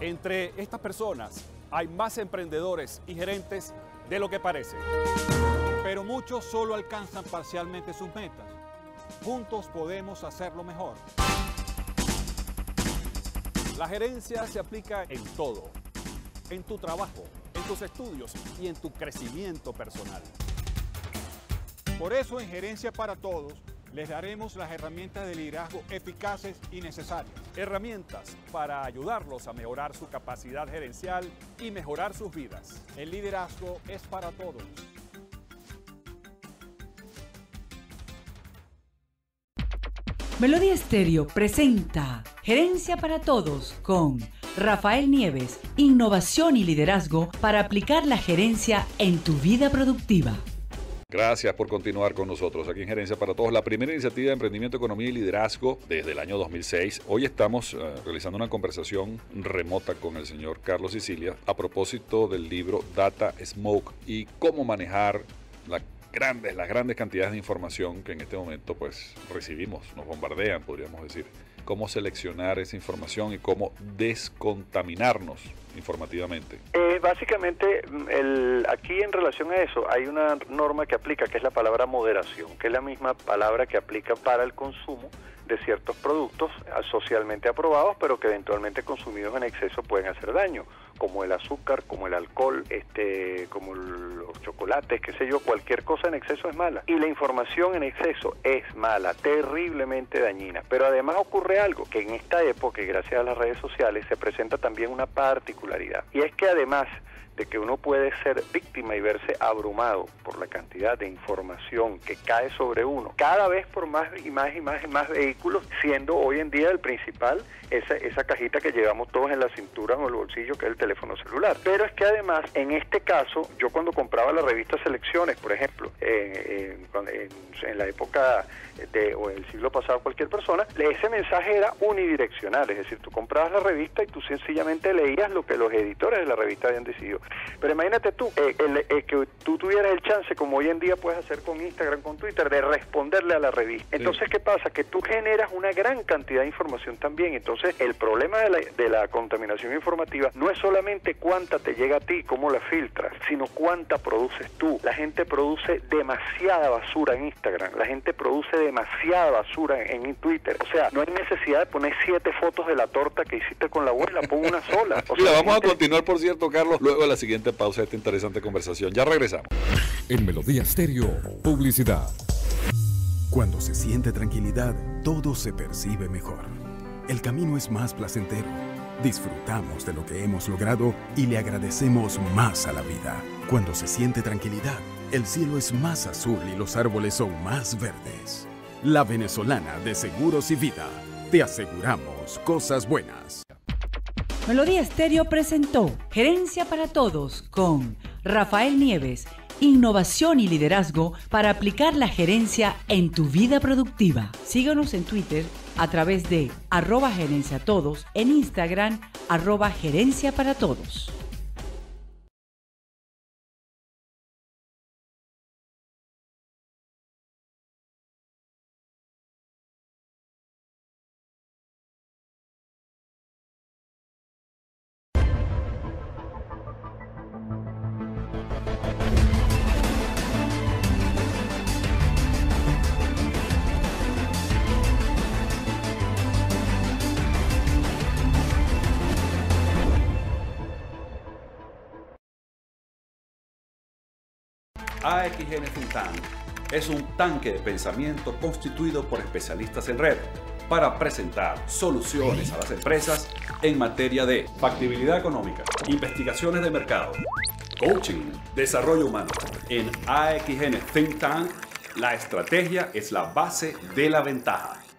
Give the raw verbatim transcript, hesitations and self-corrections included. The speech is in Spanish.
Entre estas personas hay más emprendedores y gerentes de lo que parece. Pero muchos solo alcanzan parcialmente sus metas. Juntos podemos hacerlo mejor. La gerencia se aplica en todo, en tu trabajo, en tus estudios y en tu crecimiento personal. Por eso en Gerencia para Todos les daremos las herramientas de liderazgo eficaces y necesarias. Herramientas para ayudarlos a mejorar su capacidad gerencial y mejorar sus vidas. El liderazgo es para todos. Melodía Estéreo presenta Gerencia para Todos con Rafael Nieves, innovación y liderazgo para aplicar la gerencia en tu vida productiva. Gracias por continuar con nosotros aquí en Gerencia para Todos, la primera iniciativa de emprendimiento, economía y liderazgo desde el año dos mil seis. Hoy estamos uh, realizando una conversación remota con el señor Carlos Sicilia a propósito del libro Data Smoke y cómo manejar la grandes, las grandes cantidades de información que en este momento pues recibimos, nos bombardean, podríamos decir. Cómo seleccionar esa información y cómo descontaminarnos informativamente. Eh, básicamente, el, aquí en relación a eso, hay una norma que aplica, que es la palabra moderación, que es la misma palabra que aplica para el consumo de ciertos productos socialmente aprobados, pero que eventualmente consumidos en exceso pueden hacer daño, como el azúcar, como el alcohol, este, como los chocolates, qué sé yo, cualquier cosa en exceso es mala. Y la información en exceso es mala, terriblemente dañina. Pero además ocurre algo, que en esta época, y gracias a las redes sociales, se presenta también una particularidad. Y es que además de que uno puede ser víctima y verse abrumado por la cantidad de información que cae sobre uno, cada vez por más y más y más y más vehículos, siendo hoy en día el principal esa, esa cajita que llevamos todos en la cintura o el bolsillo, que es el teléfono celular. Pero es que además, en este caso, yo cuando compraba la revista Selecciones, por ejemplo, eh, en, en, en la época de, o el siglo pasado, cualquier persona, ese mensaje era unidireccional, es decir, tú comprabas la revista y tú sencillamente leías lo que los editores de la revista habían decidido. Pero imagínate tú, eh, el, el, que tú tuvieras el chance, como hoy en día puedes hacer con Instagram, con Twitter, de responderle a la revista. Entonces, sí. ¿Qué pasa? Que tú generas una gran cantidad de información también. Entonces, el problema de la, de la contaminación informativa no es solamente cuánta te llega a ti, cómo la filtras, sino cuánta produces tú. La gente produce demasiada basura en Instagram, la gente produce demasiada basura en, en Twitter. O sea, no hay necesidad de poner siete fotos de la torta que hiciste con la abuela, pon una sola. O Mira, sea, vamos gente... a continuar, por cierto, Carlos, luego de la siguiente pausa de esta interesante conversación. Ya regresamos. En Melodía Estéreo, publicidad. Cuando se siente tranquilidad, todo se percibe mejor. El camino es más placentero. Disfrutamos de lo que hemos logrado y le agradecemos más a la vida. Cuando se siente tranquilidad, el cielo es más azul y los árboles son más verdes. La Venezolana de Seguros y Vida. Te aseguramos cosas buenas. Melodía Estéreo presentó Gerencia para Todos con Rafael Nieves, innovación y liderazgo para aplicar la gerencia en tu vida productiva. Síguenos en Twitter a través de arroba gerencia todos, en Instagram arroba gerencia para todos. A X N Think Tank es un tanque de pensamiento constituido por especialistas en red para presentar soluciones a las empresas en materia de factibilidad económica, investigaciones de mercado, coaching, desarrollo humano. En A X N Think Tank, la estrategia es la base de la ventaja.